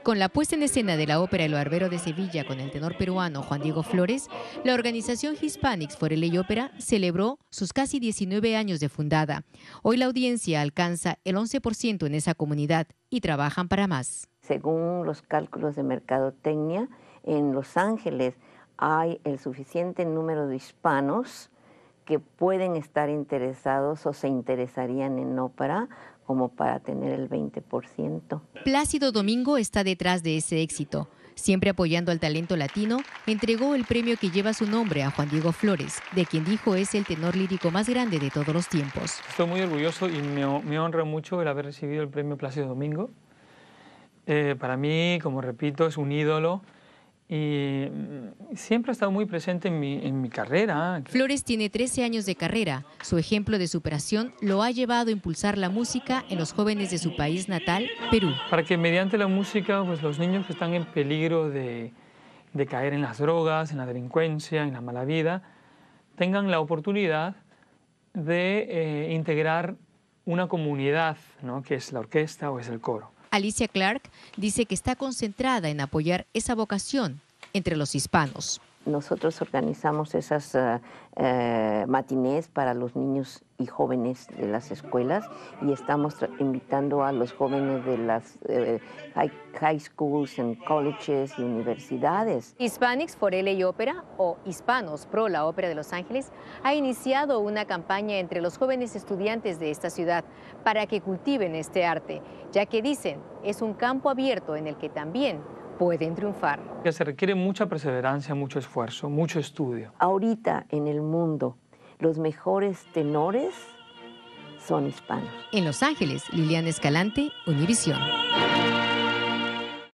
Con la puesta en escena de la ópera El Barbero de Sevilla con el tenor peruano Juan Diego Flores, la organización Hispanics for LA Opera celebró sus casi 19 años de fundada. Hoy la audiencia alcanza el 11% en esa comunidad y trabajan para más. Según los cálculos de mercadotecnia, en Los Ángeles hay el suficiente número de hispanos que pueden estar interesados o se interesarían en ópera como para tener el 20%. Plácido Domingo está detrás de ese éxito. Siempre apoyando al talento latino, entregó el premio que lleva su nombre a Juan Diego Flores, de quien dijo es el tenor lírico más grande de todos los tiempos. Estoy muy orgulloso y me honra mucho el haber recibido el premio Plácido Domingo. Para mí, como repito, es un ídolo y siempre ha estado muy presente en mi carrera. Flores tiene 13 años de carrera. Su ejemplo de superación lo ha llevado a impulsar la música en los jóvenes de su país natal, Perú. Para que mediante la música, pues, los niños que están en peligro de caer en las drogas, en la delincuencia, en la mala vida, tengan la oportunidad de integrar una comunidad, ¿no?, que es la orquesta o es el coro. Alicia Clark dice que está concentrada en apoyar esa vocación entre los hispanos. Nosotros organizamos esas matinés para los niños y jóvenes de las escuelas y estamos invitando a los jóvenes de las high schools, and colleges y universidades. Hispanics for LA Opera, o Hispanos pro la Ópera de Los Ángeles, ha iniciado una campaña entre los jóvenes estudiantes de esta ciudad para que cultiven este arte, ya que dicen es un campo abierto en el que también pueden triunfar. Se requiere mucha perseverancia, mucho esfuerzo, mucho estudio. Ahorita en el mundo, los mejores tenores son hispanos. En Los Ángeles, Liliana Escalante, Univisión.